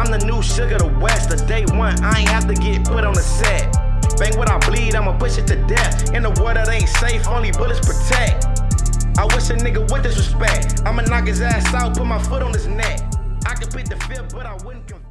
I'm the new Sugar the West. The day one, I ain't have to get put on the set. Bang what I bleed, I'ma push it to death. In a world that ain't safe, only bullets protect. I wish a nigga would disrespect. I'ma knock his ass out, put my foot on his neck. I could plead the fifth, but I wouldn't confess.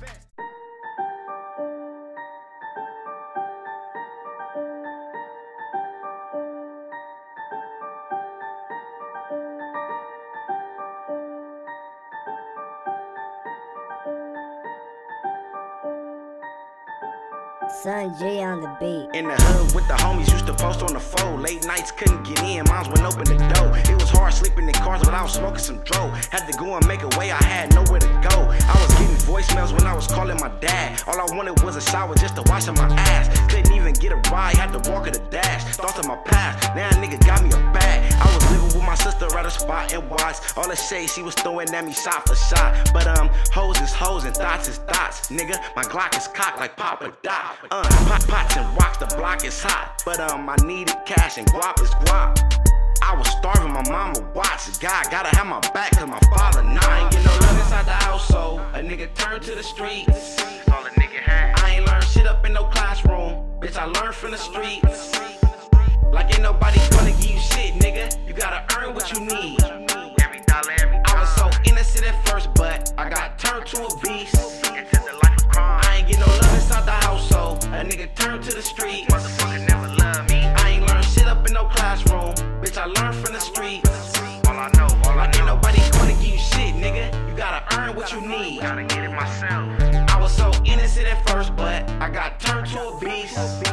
Son G on the beat. In the hood with the homies, used to post on the phone. Late nights couldn't get in, moms wouldn't open the door. It was hard sleeping in cars without smoking some dro. Had to go and make a way, I had nowhere to go. I was getting voicemails when I was calling my dad. All I wanted was a shower just to wash up my ass. Couldn't even get a ride, had to walk at the dash. Thoughts of my past, now a nigga got me a bag. I was living with my sister at a spot and watch all the shade she was throwing at me shot for shot. But hoes is hoes and thoughts is thoughts. Nigga, my Glock is cocked like Papa Dot. Pots and rocks, the block is hot. But I needed cash and guap is guap. I was starving, my mama watched. God gotta have my back, cause my father nah. I ain't get no love inside the household. A nigga turned to the streets. That's all a nigga had. I ain't learned shit up in no classroom. Bitch, I learned from the streets. Like ain't nobody gonna give you shit, nigga. You gotta earn what you need. Every dollar, every dollar. I was so innocent at first, but I got turned to a beast. Into the life of crime. I ain't get no love inside the household. A nigga turned to the streets. Motherfucker never loved me. I ain't learned shit up in no classroom. Bitch, I learned from the streets. All I know, ain't nobody gonna give you shit, nigga. You gotta earn what you need. Gotta get it myself. I was so innocent at first, but I got turned to a beast.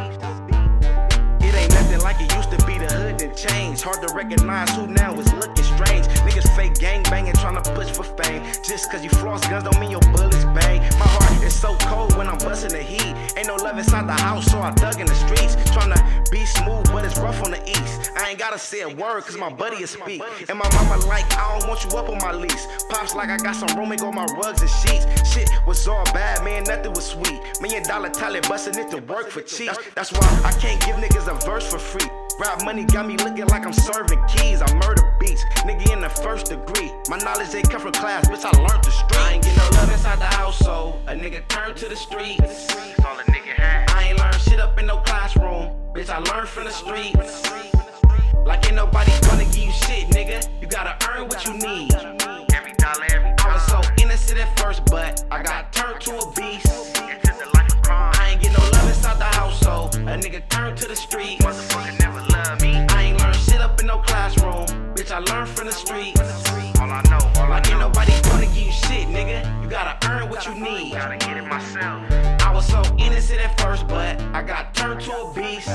It ain't nothing like it used to be. The hood done changed. Hard to recognize who now is looking strange. Niggas fake gang banging, trying to push for fame. Just cause you floss guns don't mean your bullets bang. My heart is so cold when I'm busting the heat. Ain't no love inside the house, so I dug in the streets. Trying to be smooth, but it's rough on the east. I ain't gotta say a word, cause my buddy is speak. And my mama like, I don't want you up on my lease. Pops like I got some rooming on my rugs and sheets. Shit was all bad, man, nothing was sweet. $1 million talent busting it to work for cheap. That's why I can't give niggas a verse for free. Rap money got me looking like I'm serving keys. I murder beats, nigga in the first degree. My knowledge ain't come from class, bitch, I learned the street. I ain't get no love inside the household. A nigga turned to the streets. That's all a nigga had. I ain't learned shit up in no classroom. Bitch, I learned from the streets. Like ain't nobody gonna give you shit, nigga. You gotta earn what you need. Every dollar, every dollar. I was so innocent at first, but I got turned to a beast. Into the life of crime. I ain't get no love inside the household. A nigga turned to the streets. Motherfucker never loved me. I ain't learned shit up in no classroom. Bitch, I learned from the streets. All I know, like ain't nobody gonna give you shit, nigga. You gotta earn what you need. Gotta get it myself. I was so innocent at first, but I got turned to a beast.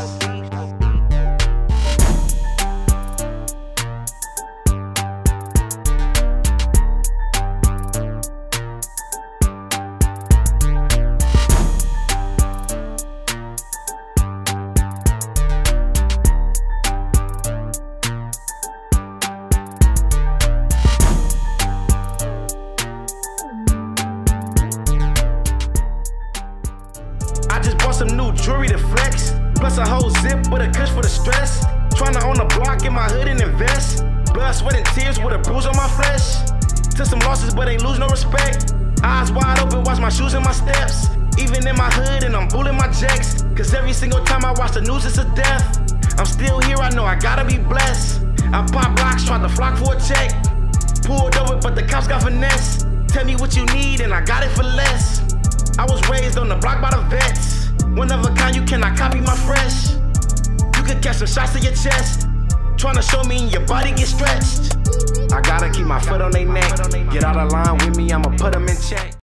I just bought some new jewelry to flex, plus a whole zip with a kush for the stress. Tryna own a block in my hood and invest. Blood, sweat, and tears with a bruise on my flesh. Took some losses, but ain't lose no respect. Eyes wide open, watch my shoes and my steps. Even in my hood, and I'm bulling my jacks. Cause every single time I watch the news, it's a death. I'm still here, I know I gotta be blessed. I pop blocks, tried to flock for a check. Pulled over, but the cops got finesse. Tell me what you need, and I got it for less. I was raised on the block by the vets. One of a kind, you cannot copy my fresh. You could catch some shots to your chest. Tryna show me your body get stretched. I gotta keep my foot on their neck. Get out of line with me, I'ma put them in check.